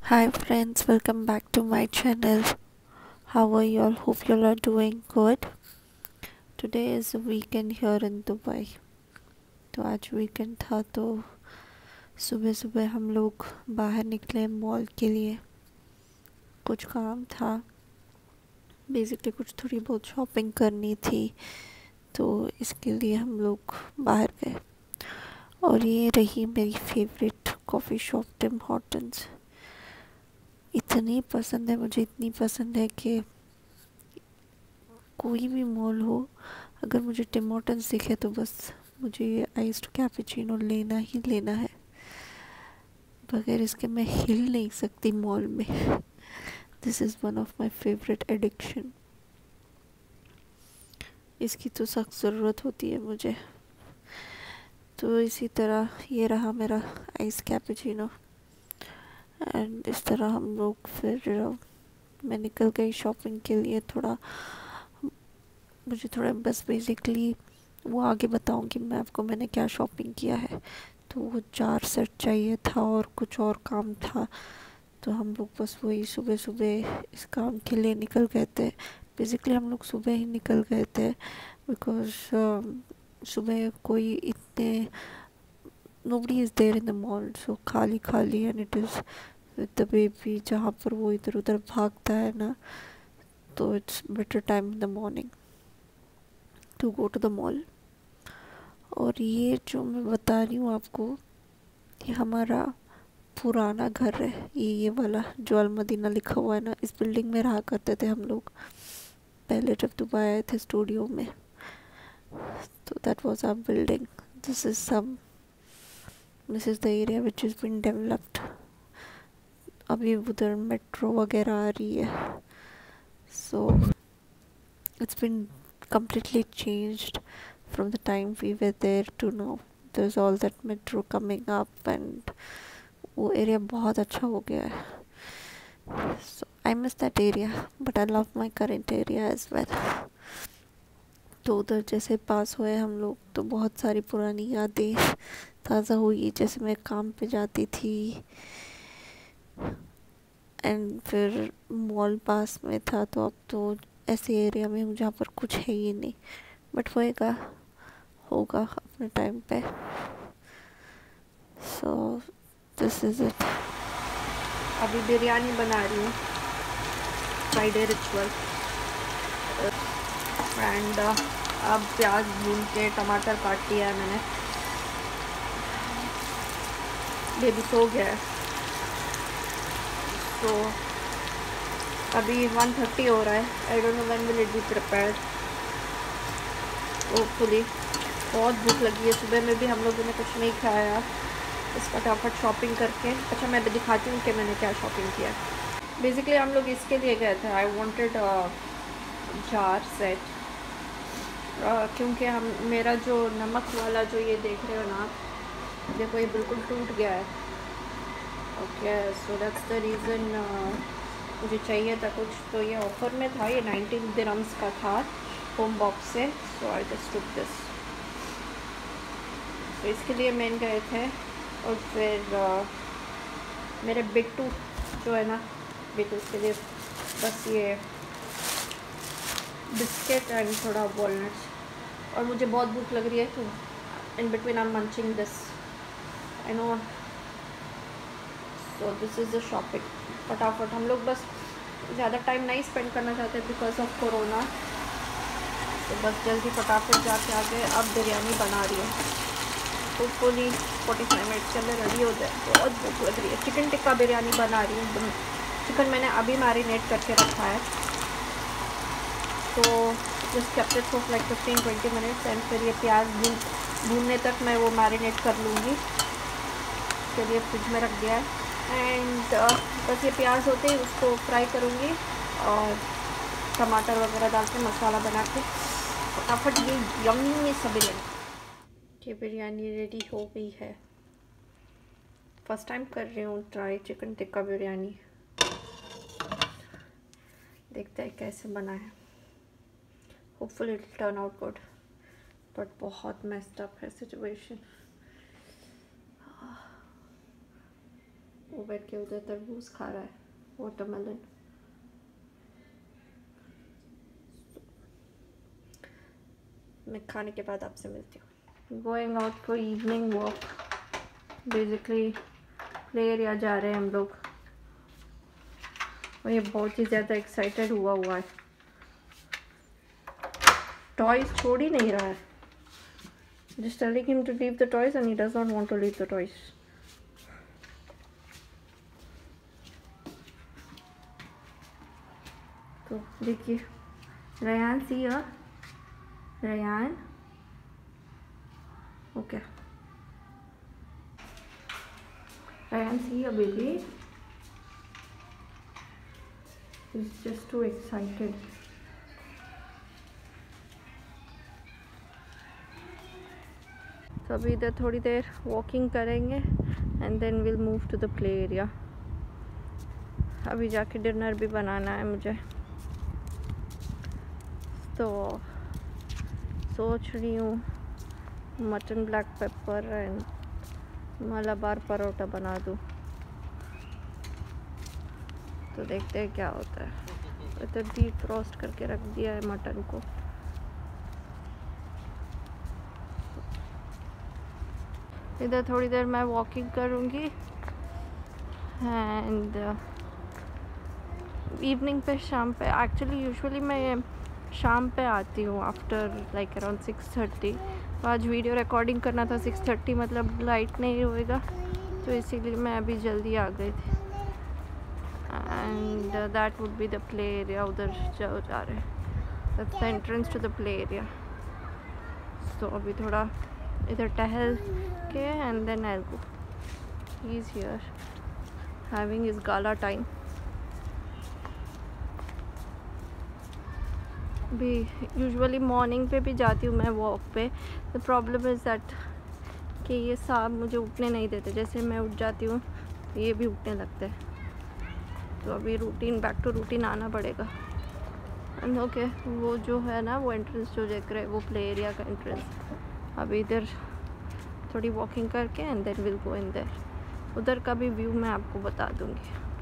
Hi friends, welcome back to my channel. How are you all? Hope you all are doing good. Today is a weekend here in Dubai. तो आज weekend था तो सुबह सुबह हम लोग बाहर निकले मॉल के लिए। कुछ काम था, बेसिकली कुछ थोड़ी बहुत शॉपिंग करनी थी, तो इसके लिए हम लोग बाहर गए। और ये रही मेरी favourite coffee shop Tim Hortons. इतनी पसंद है मुझे, इतनी पसंद है कि कोई भी मॉल हो, अगर मुझे टिम हॉर्टन्स दिखे तो बस मुझे ये आइस्ड कैपुचिनो लेना ही लेना है। बगैर इसके मैं हिल नहीं सकती मॉल में। This is one of my favourite addiction. इसकी तो सख्त ज़रूरत होती है मुझे। तो इसी तरह ये रहा मेरा आइस कैपुचिनो। एंड इस तरह हम लोग फिर मैं निकल गई शॉपिंग के लिए। मुझे थोड़ा बस बेसिकली वो आगे बताऊंगी मैं आपको मैंने क्या शॉपिंग किया है। तो वो 4 सेट चाहिए था और कुछ और काम था, तो हम लोग बस वही सुबह सुबह इस काम के लिए निकल गए थे। बेसिकली हम लोग सुबह ही निकल गए थे बिकॉज सुबह कोई इतने nobody is there in the mall, so खाली खाली and it is with the baby, जहाँ पर वो इधर उधर भागता है ना, तो it's better time in the morning to go to the mall. और ये जो मैं बता रही हूँ आपको, ये हमारा पुराना घर है। ये वाला जो अलमदीना लिखा हुआ है ना, इस बिल्डिंग में रहा करते थे हम लोग पहले जब दुबई आए थे स्टूडियो में। तो that was our building. This is some this is the area which is been developed. अभी उधर मेट्रो वगैरह आ रही है, so it's been completely changed from the time we were there to now. There's all that metro coming up and वो area बहुत अच्छा हो गया है। So I miss that area, but I love my current area as well. तो उधर जैसे पास हुए हम लोग तो बहुत सारी पुरानी यादें ताज़ा हुई। जैसे मैं काम पे जाती थी एंड फिर मॉल पास में था, तो अब तो ऐसे एरिया में हूँ जहाँ पर कुछ है ही नहीं, बट होएगा होगा अपने टाइम पे। So this is it. अभी बिरयानी बना रही हूँ, फ्राइडे रिचुअल। एंड अब प्याज भून के टमाटर काट लिया है मैंने। बेबी सो गया है, तो अभी 1:30 हो रहा है। I don't know when will it be prepared. Hopefully. बहुत भूख लगी है, सुबह में भी हम लोगों ने कुछ नहीं खाया। इस फटाफट शॉपिंग करके, अच्छा मैं दिखाती हूँ कि मैंने क्या शॉपिंग किया। बेसिकली हम लोग इसके लिए गए थे, आई वांटेड जार सेट, क्योंकि हम मेरा जो नमक वाला जो ये देख रहे हो ना आप, देखो ये बिल्कुल टूट गया है। Okay, so that's the reason मुझे चाहिए था कुछ। तो ये ऑफ़र में था, ये 19 दिरहम्स का था होम बॉक्स से। So I just took this. तो इसके लिए मैंने गए थे। और फिर मेरे बिट्टू जो है ना, बिट्टू के लिए बस ये बिस्किट एंड थोड़ा वॉलनट्स। और मुझे बहुत भूख लग रही है, तो in between I am munching this, I know. So this is the shopping. फटाफट हम लोग बस ज़्यादा टाइम नहीं स्पेंड करना चाहते बिकॉज ऑफ कोरोना, तो बस जल्दी फटाफट जाके आ गए। अब बिरयानी बना रही है, होपफुली 45 मिनट चले रेडी हो जाए। बहुत भूख लग रही है। चिकन टिक्का बिरयानी बना रही हूँ। चिकन मैंने अभी मैरिनेट करके रखा है, तो just kept it for like 15-20 minutes. And फिर ये प्याज भूनने तक मैं वो मैरिनेट कर लूँगी। इसके लिए फ्रिज में रख दिया है। एंड बस ये प्याज होते ही उसको फ्राई करूँगी और टमाटर वगैरह डाल के मसाला बना के फटाफट ये यम्मी सा बिरयानी। ये बिरयानी रेडी हो गई है। फर्स्ट टाइम कर रही हूँ ट्राई चिकन टिक्का बिरयानी। देखते हैं कैसे बना है। Hopefully it will turn out good, but बहुत मेस्ड अप है सिचुएशन। वो बैठ के उधर तरबूज खा रहा है, वाटरमेलन। मैं खाने के बाद आपसे मिलती हूँ। Going out for evening walk. Basically play area जा रहे हैं हम लोग, और ये बहुत ही ज़्यादा एक्साइटेड हुआ है। टॉयज छोड़ ही नहीं रहा है। Just telling him to leave the toys and he does not want to leave the toys. तो देखिए, रयान सी या रयान, ओके, रयान सी या baby, he's just too excited. तो अभी इधर थोड़ी देर वॉकिंग करेंगे and then will move to the play area. अभी जाके डिनर भी बनाना है मुझे, तो सोच रही हूँ mutton black pepper and Malabar parotta बना दूँ। तो देखते हैं क्या होता है। इधर डीप रोस्ट करके रख दिया है मटन को। इधर थोड़ी देर मैं वॉकिंग करूँगी एंड इवनिंग पे, शाम पे, एक्चुअली यूजुअली मैं शाम पे आती हूँ आफ्टर लाइक अराउंड 6:30। तो आज वीडियो रिकॉर्डिंग करना था 6:30, मतलब लाइट नहीं होएगा, तो इसीलिए मैं अभी जल्दी आ गई थी। And that would be the play area. उधर जा रहे हैं, that's the entrance to the play area. तो अभी थोड़ा इधर टहल के and then I go. He is here having his gala time. भी यूजुअली मॉर्निंग पे भी जाती हूँ मैं वॉक पे। द प्रॉब्लम इज़ दैट कि ये सांप मुझे उठने नहीं देते। जैसे मैं उठ जाती हूँ तो ये भी उठने लगते हैं। तो अभी रूटीन, बैक टू रूटीन आना पड़ेगा। एंड ओके, वो जो है ना, वो एंट्रेंस जो देख रहे हैं वो प्ले एरिया का एंट्रेंस। अभी इधर थोड़ी वॉकिंग करके and then will go in there. उधर का भी व्यू मैं आपको बता दूँगी।